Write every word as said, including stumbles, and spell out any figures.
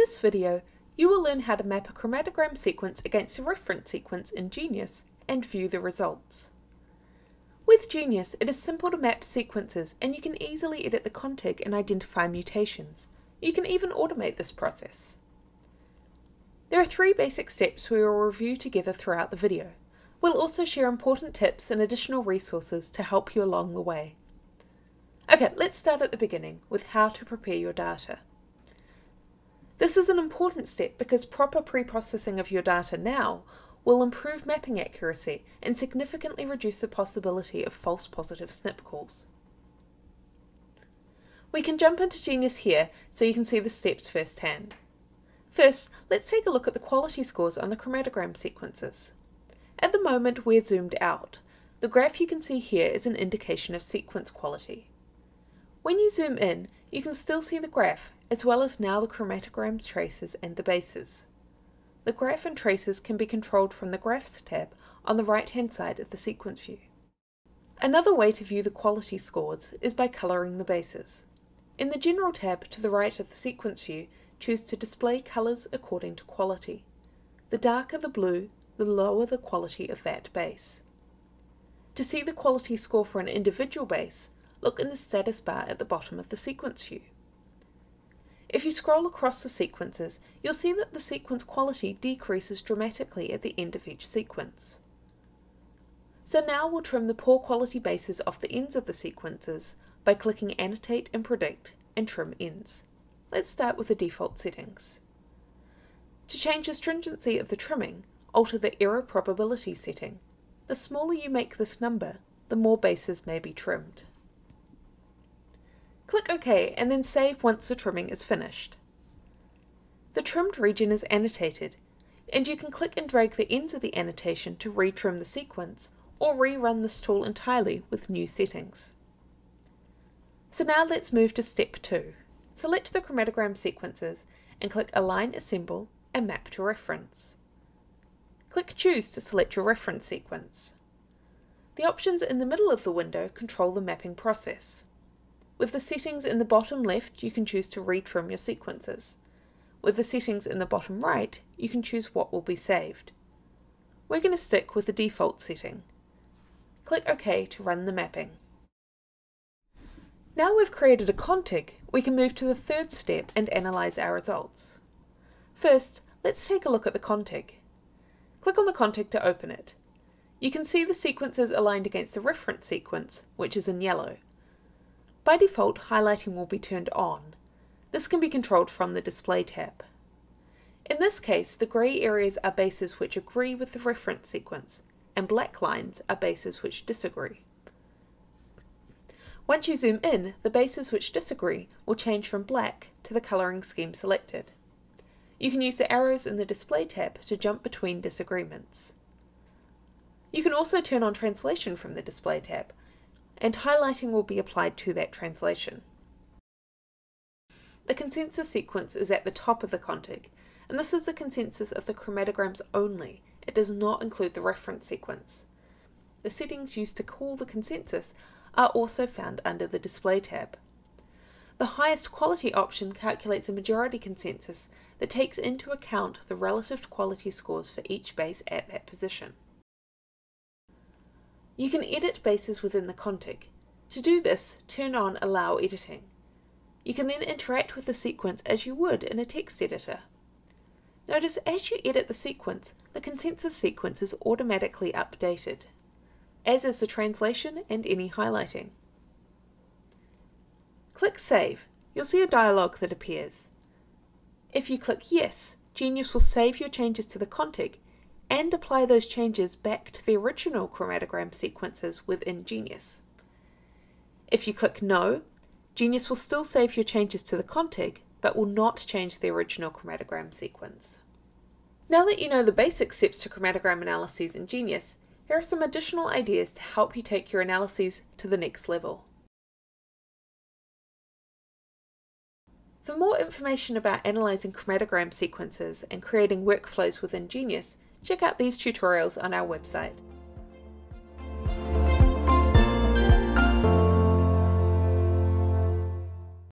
this video, you will learn how to map a chromatogram sequence against a reference sequence in Geneious and view the results. With Geneious, it is simple to map sequences and you can easily edit the contig and identify mutations. You can even automate this process. There are three basic steps we will review together throughout the video. We'll also share important tips and additional resources to help you along the way. Okay, let's start at the beginning with how to prepare your data. This is an important step because proper pre-processing of your data now will improve mapping accuracy and significantly reduce the possibility of false positive snip calls. We can jump into Geneious here so you can see the steps firsthand. First, let's take a look at the quality scores on the chromatogram sequences. At the moment we're zoomed out. The graph you can see here is an indication of sequence quality. When you zoom in, you can still see the graph, as well as now the chromatogram traces and the bases. The graph and traces can be controlled from the Graphs tab on the right-hand side of the sequence view. Another way to view the quality scores is by colouring the bases. In the General tab to the right of the sequence view, choose to display colours according to quality. The darker the blue, the lower the quality of that base. To see the quality score for an individual base, look in the status bar at the bottom of the sequence view. If you scroll across the sequences, you'll see that the sequence quality decreases dramatically at the end of each sequence. So now we'll trim the poor quality bases off the ends of the sequences by clicking Annotate and Predict and Trim Ends. Let's start with the default settings. To change the stringency of the trimming, alter the error probability setting. The smaller you make this number, the more bases may be trimmed. Click OK and then save once the trimming is finished. The trimmed region is annotated, and you can click and drag the ends of the annotation to retrim the sequence or rerun this tool entirely with new settings. So now let's move to step two. Select the chromatogram sequences and click Align Assemble and Map to Reference. Click Choose to select your reference sequence. The options in the middle of the window control the mapping process. With the settings in the bottom left, you can choose to retrim your sequences. With the settings in the bottom right, you can choose what will be saved. We're going to stick with the default setting. Click OK to run the mapping. Now we've created a contig, we can move to the third step and analyse our results. First, let's take a look at the contig. Click on the contig to open it. You can see the sequences aligned against the reference sequence, which is in yellow. By default, highlighting will be turned on. This can be controlled from the Display tab. In this case, the grey areas are bases which agree with the reference sequence, and black lines are bases which disagree. Once you zoom in, the bases which disagree will change from black to the colouring scheme selected. You can use the arrows in the Display tab to jump between disagreements. You can also turn on translation from the Display tab, and highlighting will be applied to that translation. The consensus sequence is at the top of the contig, and this is the consensus of the chromatograms only. It does not include the reference sequence. The settings used to call the consensus are also found under the Display tab. The highest quality option calculates a majority consensus that takes into account the relative quality scores for each base at that position. You can edit bases within the contig. To do this, turn on Allow Editing. You can then interact with the sequence as you would in a text editor. Notice as you edit the sequence, the consensus sequence is automatically updated, as is the translation and any highlighting. Click Save. You'll see a dialog that appears. If you click Yes, Geneious will save your changes to the contig and apply those changes back to the original chromatogram sequences within Geneious. If you click No, Geneious will still save your changes to the contig, but will not change the original chromatogram sequence. Now that you know the basic steps to chromatogram analyses in Geneious, here are some additional ideas to help you take your analyses to the next level. For more information about analysing chromatogram sequences and creating workflows within Geneious, check out these tutorials on our website.